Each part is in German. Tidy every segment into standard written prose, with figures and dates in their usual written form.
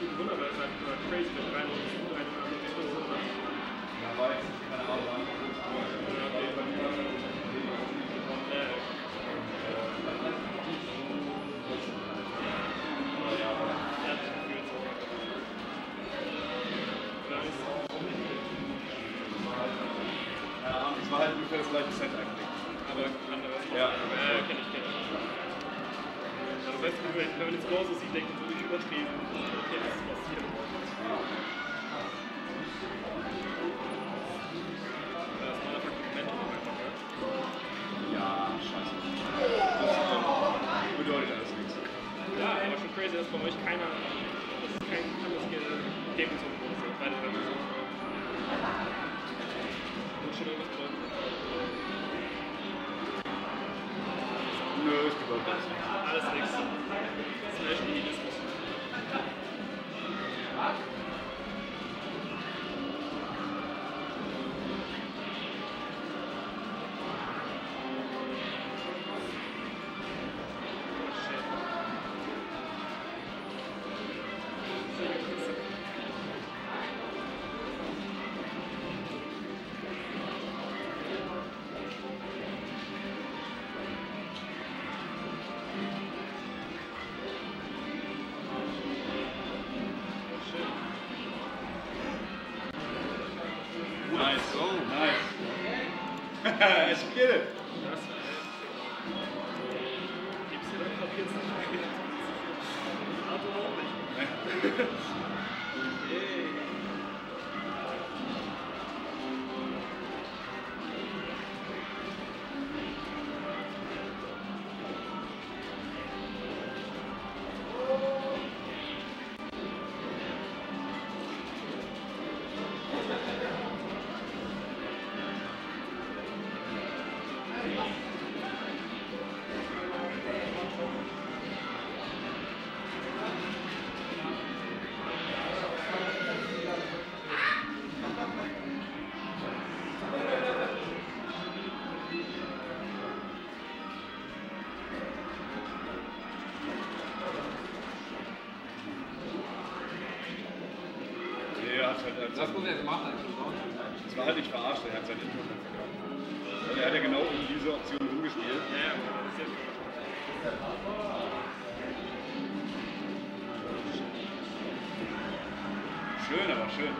absolute Wunder, weil es halt immer crazy mit 3 und 3 so hat. Ja, weil ich keine Ahnung habe. Das war halt ungefähr das gleiche Set eigentlich. Aber anderes. Ja, kenn ich. Das heißt, wenn man jetzt Scores so sieht, denkt man so nicht übertrieben. Okay, das ist passiert. Das war einfach Momentum einfach, ne? Ja, scheiße. Das bedeutet alles nichts. Ja, aber schon crazy, dass bei euch keiner, das ist kein anderes Game gezogen wurde. Beide Rennen so. Muss schon irgendwas bedeuten. Nö, es bedeutet alles nichts. Alles nix. Slash Nihilismus. Nice. Oh, nice. I get it. Gibt's hier dann Papier nicht mehr? Auto auch nicht. Yay. Das muss er jetzt machen. Das war halt nicht verarscht, er hat sein Intro verkauft. Also er hat ja genau um diese Option rumgespielt. Ja, das ist jetzt. Schön, aber schön.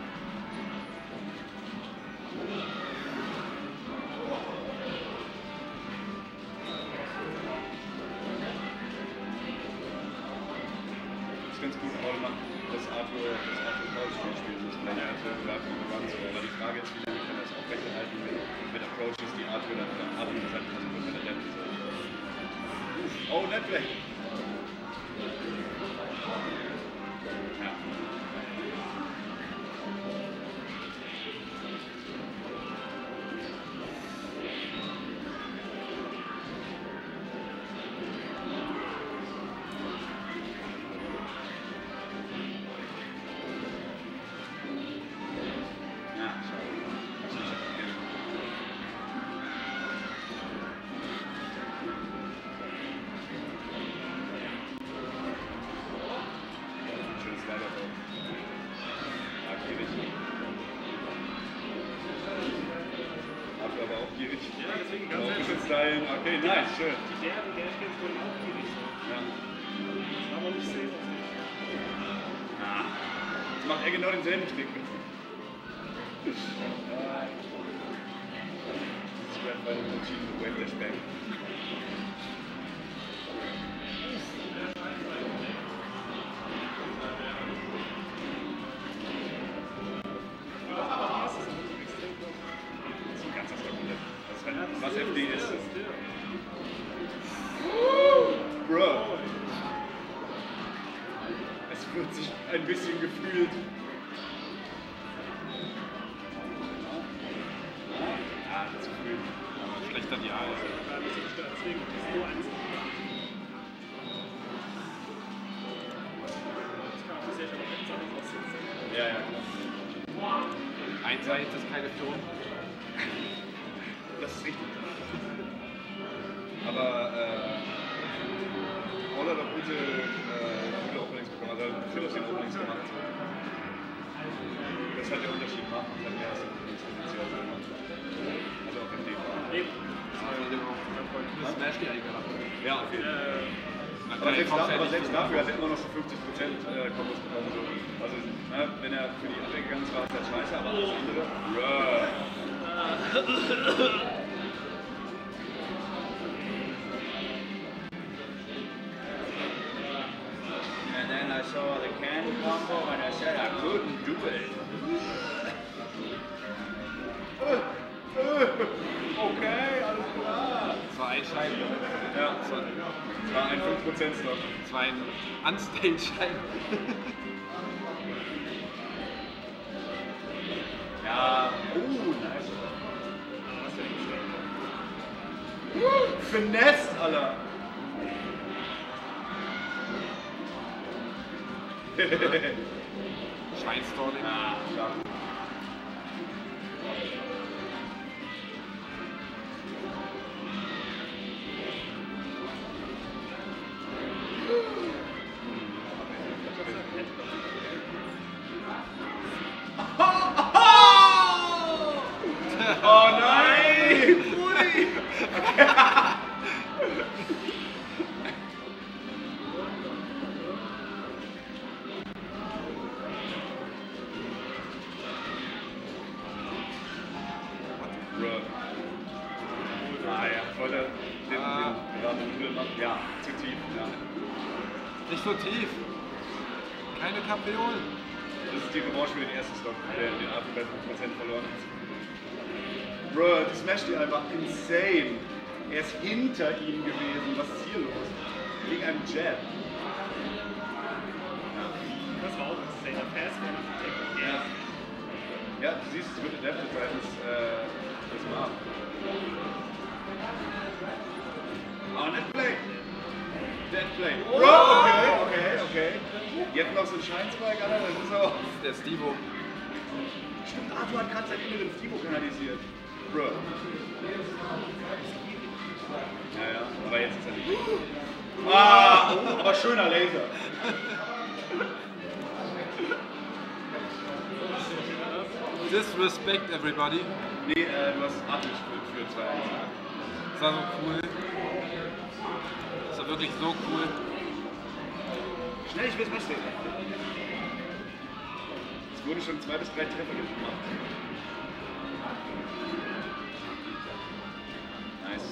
Das ist ganz gut, aber man das Arthur Spiel spielen muss. Vielleicht aber die Frage ist, wie lange kann das aufrechterhalten mit Approaches, die Arthur dann haben, wenn er dämpfen soll. Oh, Netflix! Ja. Okay, nice, schön. Die der spielt wohl auch gierig so. Ja. Das war aber nicht safe. Jetzt macht er genau denselben Trick. Das ist gerade bei dem Team Wave Flashback. Was FD ist. Bro. Es wird sich ein bisschen gefühlt. Ja, zu früh. Schlechter die Haare. Ja, ja, klar. Einseitig ist keine Option. Das ist richtig. Aber Oller hat gute Openings bekommen. Also viel aus den Openings gemacht. So. Das ist halt der Unterschied macht, halt mehr als Openings-Position. Also auch im DV. Das Smash die eigentlich gehabt. Ja, auf jeden Fall. Aber selbst dafür hat er immer noch schon 50% Kombos bekommen. So. Also, wenn er für die andere gegangen ist, war es halt scheiße, aber alles andere. And then I saw the candy combo and I said I couldn't do it. Okay, alles klar. Das war ein Schein. Ja, das war ein 5%-Stock. Das war ein Unstage-Schein. Ja, nice. Finesse, Alter. Scheinstalling. Ah, klar. Oh nein! Brudi! Wollte den gerade Null machen? Ja, zu tief. Ja. Nicht so tief. Keine Kapriolen. Das ist die Revanche für den ersten Stock, der den Arthur bei 5% verloren hat. Bro, die smasht die einfach insane. Er ist hinter ihm gewesen. Was ist hier los? Wegen einem Jab. Das war auch insane. Fast man auf die Technik. Ja. Ja, du siehst, es wird adapted seitens des Mark. Oh, Netplay! Deadplay. Bro, okay. Jetzt noch so ein Scheinspike, Alter, das ist auch. Der Stevo. Stimmt, Arthur hat gerade seinen inneren Stevo kanalisiert. Bro. Ja, aber jetzt ist er nicht. Aber schöner Laser. Disrespect everybody. Nee, du hast Arthur für 2-1. Das war so cool. Das war wirklich so cool. Schnell, ich will es sehen. Es wurden schon 2 bis 3 Treffer gemacht. Nice.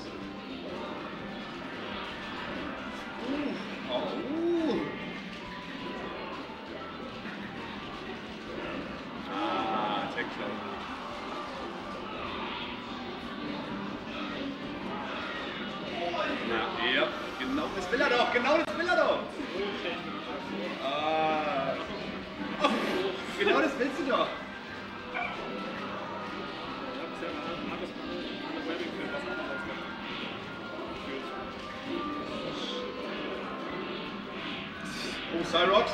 Tech-Shot. Ja, genau das will er doch, genau das willst du doch. Oh, Cyrox?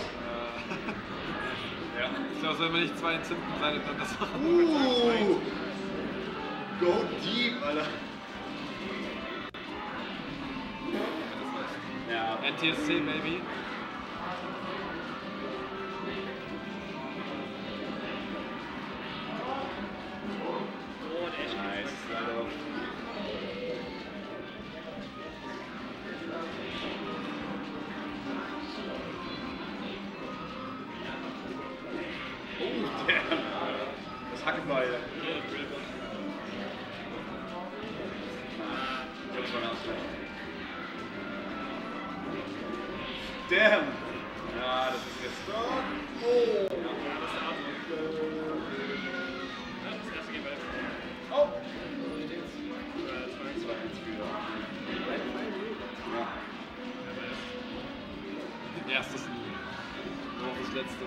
Ja. Ich glaube, wenn wir nicht 2 entzünden seid, dann das auch. Go deep, Alter. Ja. NTSC, baby. Nice, Alter. Oh, damn. Das Hackebeil. Das war ein Ausgleich. Damn! Ja, das ist jetzt Stock. Oh! Das erste geht weiter. Oh! 2-1 für. Ja. Erstes Lied. Nur noch das letzte.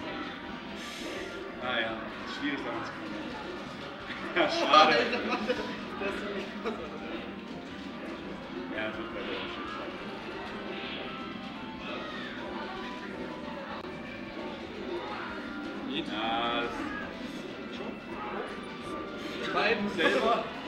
Ah ja, schwierig damit zu kommen. Ja, schade. Ja, das wird bei der Shit. Ja, das... Die beiden selber